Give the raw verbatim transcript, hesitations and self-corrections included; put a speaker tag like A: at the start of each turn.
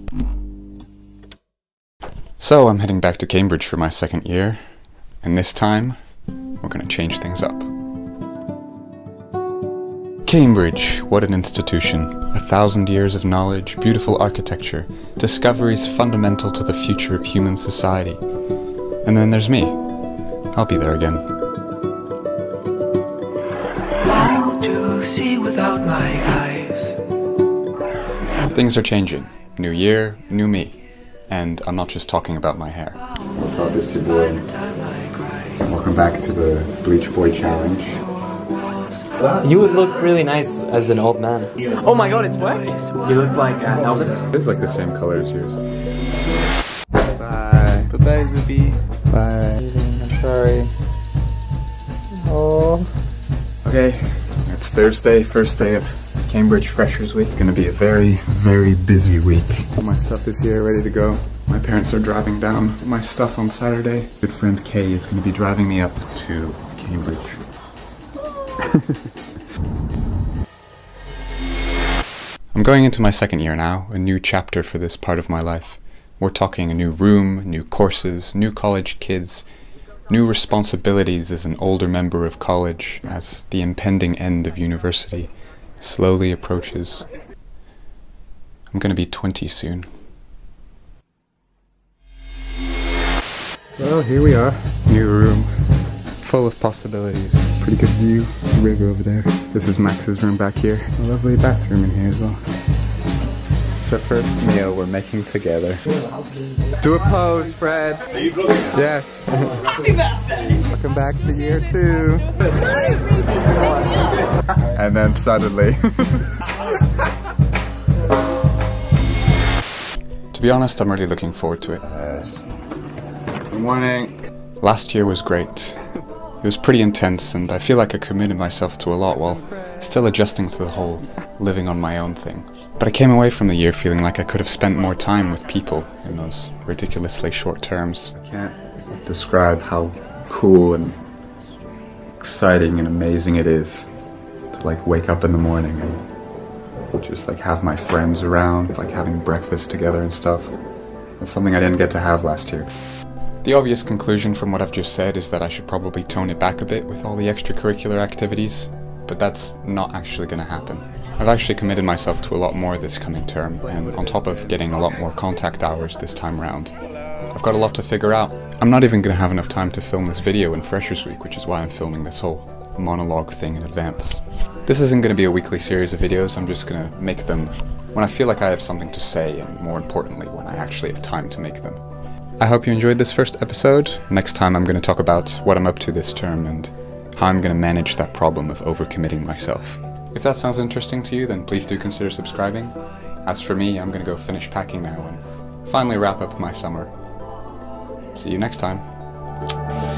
A: So I'm heading back to Cambridge for my second year, and this time, we're gonna change things up. Cambridge, what an institution. A thousand years of knowledge, beautiful architecture, discoveries fundamental to the future of human society. And then there's me. I'll be there again.
B: How to see without my eyes.
A: Things are changing. New year, new me. And I'm not just talking about my hair.
C: What's up, it's your boy. Welcome back to the Bleach Boy Challenge.
D: You would look really nice as an old man.
E: Oh my god, it's working!
D: You look like uh, Elvis.
A: It's like the same color as yours.
C: Bye. Bye-bye, Ruby. Bye. I'm sorry. Oh.
A: Okay, it's Thursday, first day of Cambridge Freshers Week. It's gonna be a very, very busy week. All my stuff is here, ready to go. My parents are driving down my stuff on Saturday. Good friend Kay is gonna be driving me up to Cambridge. I'm going into my second year now, a new chapter for this part of my life. We're talking a new room, new courses, new college kids, new responsibilities as an older member of college, as the impending end of university slowly approaches. I'm gonna be twenty soon. Well, here we are. New room, full of possibilities. Pretty good view, the river over there. This is Max's room back here. A lovely bathroom in here as well. It's our first meal we're making together. Do a pose, Fred. Are you vlogging? Yes. Happy birthday! Welcome back to year two. And then suddenly. To be honest, I'm really looking forward to it. Good morning. Last year was great. It was pretty intense, and I feel like I committed myself to a lot while still adjusting to the whole living on my own thing. But I came away from the year feeling like I could have spent more time with people in those ridiculously short terms.
C: I can't describe how cool and exciting and amazing it is to like wake up in the morning and just like have my friends around, like having breakfast together and stuff. That's something I didn't get to have last year.
A: The obvious conclusion from what I've just said is that I should probably tone it back a bit with all the extracurricular activities, but that's not actually going to happen. I've actually committed myself to a lot more this coming term, and on top of getting a lot more contact hours this time round, I've got a lot to figure out. I'm not even going to have enough time to film this video in Freshers Week, which is why I'm filming this whole monologue thing in advance. This isn't going to be a weekly series of videos, I'm just going to make them when I feel like I have something to say, and more importantly, when I actually have time to make them. I hope you enjoyed this first episode. Next time I'm going to talk about what I'm up to this term and how I'm going to manage that problem of overcommitting myself. If that sounds interesting to you, then please do consider subscribing. As for me, I'm going to go finish packing now and finally wrap up my summer. See you next time.